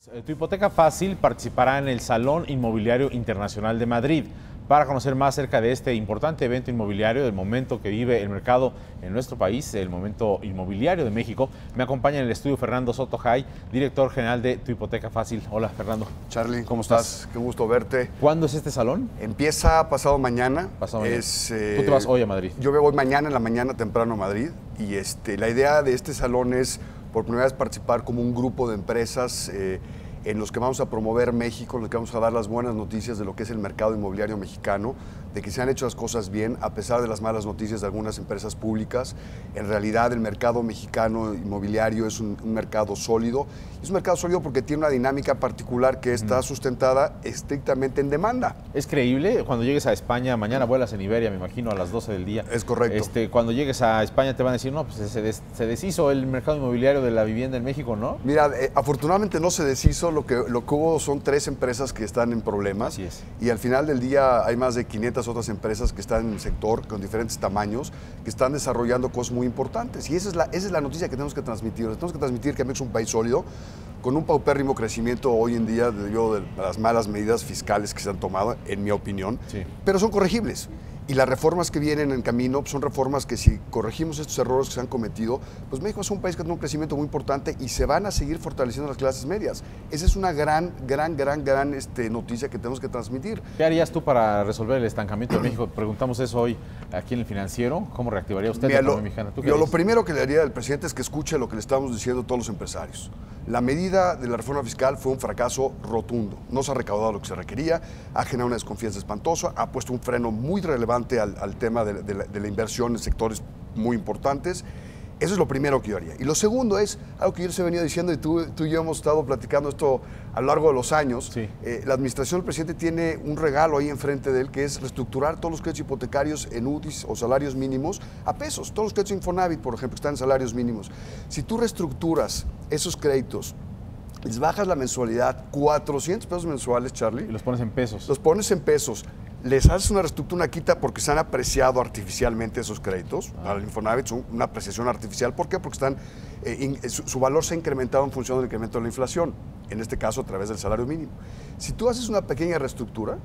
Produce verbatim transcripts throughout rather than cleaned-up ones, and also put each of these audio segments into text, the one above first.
Eh, Tu Hipoteca Fácil participará en el Salón Inmobiliario Internacional de Madrid. Para conocer más acerca de este importante evento inmobiliario, del momento que vive el mercado en nuestro país, el momento inmobiliario de México, me acompaña en el estudio Fernando Soto Jay, director general de Tu Hipoteca Fácil. Hola, Fernando. Charlie, ¿cómo estás? Qué gusto verte. ¿Cuándo es este salón? Empieza pasado mañana. Pasado mañana. Es, eh, Tú te vas hoy a Madrid. Yo me voy mañana en la mañana temprano a Madrid y este, la idea de este salón es por primera vez participar como un grupo de empresas eh, en los que vamos a promover México, en los que vamos a dar las buenas noticias de lo que es el mercado inmobiliario mexicano, de que se han hecho las cosas bien, a pesar de las malas noticias de algunas empresas públicas. En realidad el mercado mexicano inmobiliario es un, un mercado sólido. Es un mercado sólido porque tiene una dinámica particular que está sustentada estrictamente en demanda. ¿Es creíble? Cuando llegues a España, mañana vuelas en Iberia, me imagino, a las doce del día. Es correcto. Este, cuando llegues a España te van a decir, no, pues se, des, se deshizo el mercado inmobiliario de la vivienda en México, ¿no? Mira, eh, afortunadamente no se deshizo. Lo que, lo que hubo son tres empresas que están en problemas. Así es. Y al final del día hay más de quinientas otras empresas que están en el sector con diferentes tamaños, que están desarrollando cosas muy importantes. Y esa es la, esa es la noticia que tenemos que transmitir. Tenemos que transmitir que México es un país sólido, con un paupérrimo crecimiento hoy en día debido a las malas medidas fiscales que se han tomado, en mi opinión, Sí. pero son corregibles. Y las reformas que vienen en camino pues, son reformas que si corregimos estos errores que se han cometido, pues México es un país que tiene un crecimiento muy importante y se van a seguir fortaleciendo las clases medias. Esa es una gran, gran, gran, gran este, noticia que tenemos que transmitir. ¿Qué harías tú para resolver el estancamiento de México? Preguntamos eso hoy aquí en El Financiero. ¿Cómo reactivaría usted Mira, la economía mexicana? ¿Tú qué yo lo harías? primero que le haría al presidente es que escuche lo que le estamos diciendo todos los empresarios. La medida de la reforma fiscal fue un fracaso rotundo. No se ha recaudado lo que se requería, ha generado una desconfianza espantosa, ha puesto un freno muy relevante al, al tema de, de, la, de la inversión en sectores muy importantes. Eso es lo primero que yo haría. Y lo segundo es algo que yo les he venido diciendo y tú, tú y yo hemos estado platicando esto a lo largo de los años. Sí. Eh, la administración del presidente tiene un regalo ahí enfrente de él que es reestructurar todos los créditos hipotecarios en U D Is o salarios mínimos a pesos. Todos los créditos Infonavit, por ejemplo, están en salarios mínimos. Si tú reestructuras esos créditos, les bajas la mensualidad, cuatrocientos pesos mensuales, Charlie. Y los pones en pesos. Los pones en pesos, les haces una reestructura, una quita porque se han apreciado artificialmente esos créditos. Ah. Para el Infonavit son una apreciación artificial. ¿Por qué? Porque están, eh, in, su, su valor se ha incrementado en función del incremento de la inflación, en este caso a través del salario mínimo. Si tú haces una pequeña reestructura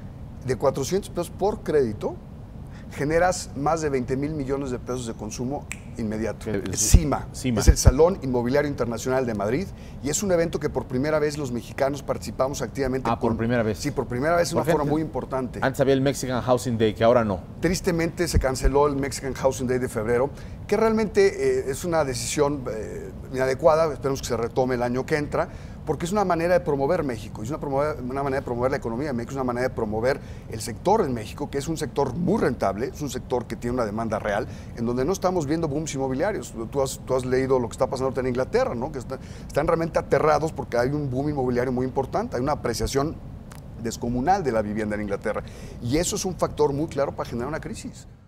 de cuatrocientos pesos por crédito, generas más de veinte mil millones de pesos de consumo inmediato. Es CIMA, CIMA, es el Salón Inmobiliario Internacional de Madrid y es un evento que por primera vez los mexicanos participamos activamente. Ah, con, por primera vez. Sí, por primera vez, es una Por forma ejemplo, muy importante. Antes había el Mexican Housing Day, que ahora no. Tristemente se canceló el Mexican Housing Day de febrero, que realmente eh, es una decisión eh, inadecuada, esperemos que se retome el año que entra, porque es una manera de promover México, es una, promover, una manera de promover la economía de México, es una manera de promover el sector en México, que es un sector muy rentable, es un sector que tiene una demanda real, en donde no estamos viendo booms inmobiliarios. Tú has, tú has leído lo que está pasando ahorita en Inglaterra, ¿no? Que está, están realmente aterrados porque hay un boom inmobiliario muy importante, hay una apreciación descomunal de la vivienda en Inglaterra, y eso es un factor muy claro para generar una crisis.